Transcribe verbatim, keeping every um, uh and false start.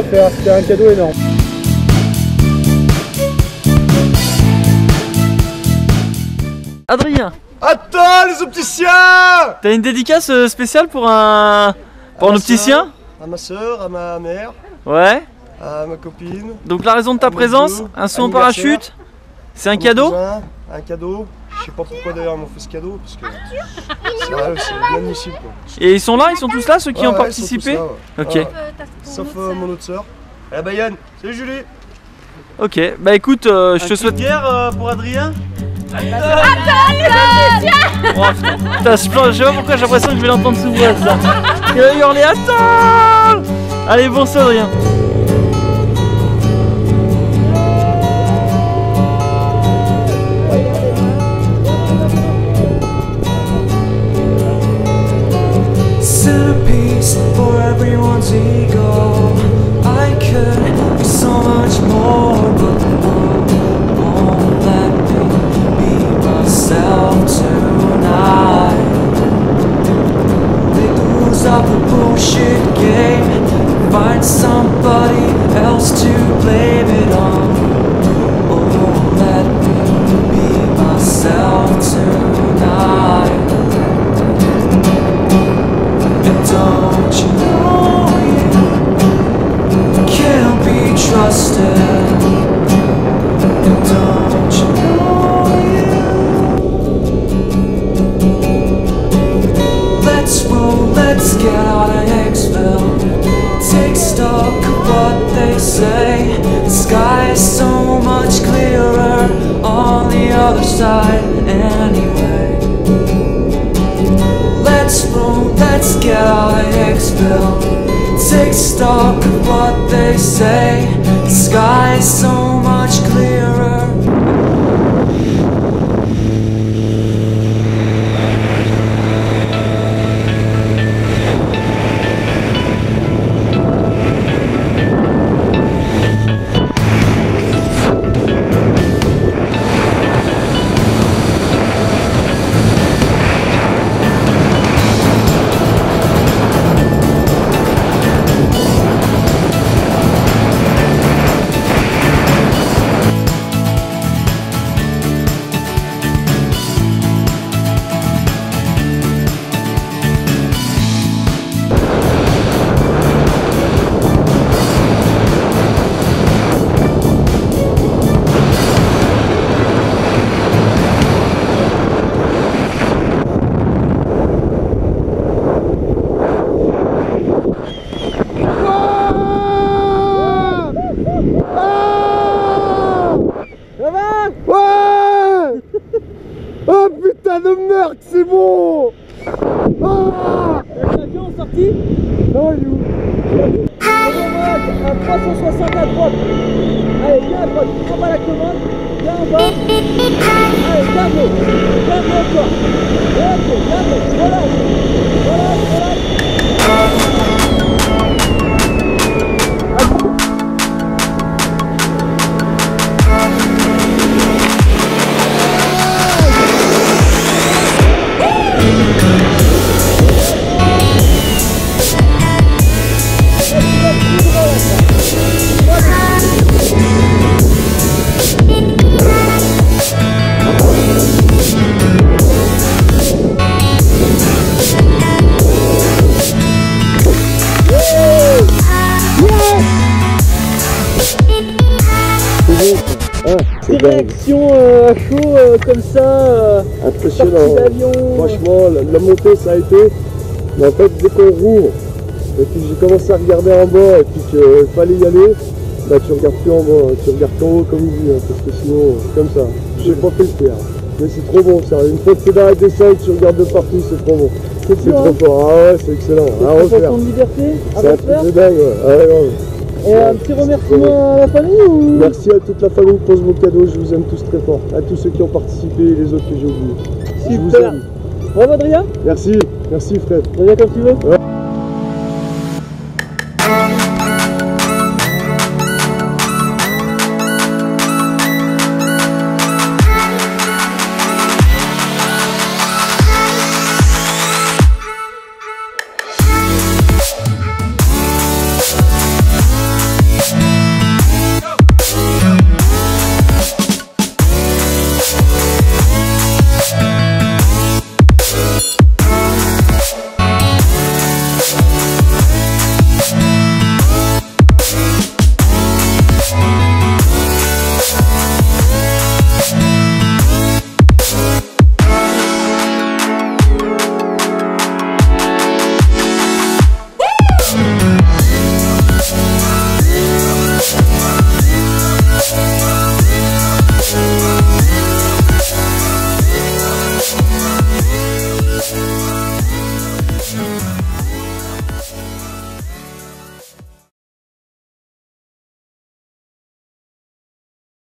faire, c'était un cadeau énorme. Adrien, attends les opticiens! t'as une dédicace euh, spéciale pour un, pour un opticien? À ma soeur, à ma mère, Ouais. à ma copine. Donc la raison de ta à mes présence, deux, un saut en anniversaire, parachute, c'est un à mon cadeau? cousin, un cadeau. Je sais pas pourquoi d'ailleurs ils m'ont fait ce cadeau, parce que c'est vrai, c'est inadmissible quoi. Et ils sont là, ils sont tous là, ceux qui Ouais, ont ouais, participé? ils sont tous là, ouais. Ok. Ouais. Sauf euh, mon autre soeur. Et la Bayonne. Salut Julie. Ok, bah écoute, euh, je te souhaite guerre euh, pour Adrien. Oh, putain, je pense- je sais pas pourquoi j'ai l'impression que je vais l'entendre sous voix ça. Il va hurler attends. Allez, bon saut Adrien. Centerpiece for everyone's ego. I could be so much more, but the world won't let me be myself tonight. They lose up the bullshit game, find somebody else to blame it on. Oh, let me be myself tonight. And don't you know you can't be trusted? And don't you know you? Let's roll, let's get out of Hicksville. Take stock of what they say. The sky is so much clearer on the other side anyway. Let's roll, let's get out of Hicksville. Take stock of what they say. The sky is so much clearer. Oh putain de merde, c'est bon. Ah, L'avion est sorti. non, il est où? À trois cent soixante à droite. Allez, viens à droite, prends pas la commande, viens en bas. Allez, garde-le, garde-le encore. Ok, garde-le, voilà, voilà, voilà. Des réactions euh, à chaud euh, comme ça, euh, impressionnant. d'avion. Franchement, la, la montée ça a été. Mais en fait, dès qu'on rouvre, et puis j'ai commencé à regarder en bas et puis qu'il fallait y aller, bah tu regardes plus en bas, tu regardes qu'en haut comme il dit, hein, parce que sinon, comme ça, j'ai pas fait le faire. Mais c'est trop bon ça, une fois que c'est dans la descente, tu regardes de partout, c'est trop bon. C'est trop fort, ah ouais, c'est excellent, à refaire. de liberté, à C'est un refaire. truc de dingue, ouais. Ah ouais, ouais. Et un petit remerciement à la famille ou... Merci à toute la famille pour vos cadeaux, je vous aime tous très fort. À tous ceux qui ont participé et les autres que j'ai oubliés. Je vous Super. aime. Bravo Adrien. Merci, merci Fred. Reviens comme tu veux. Ouais.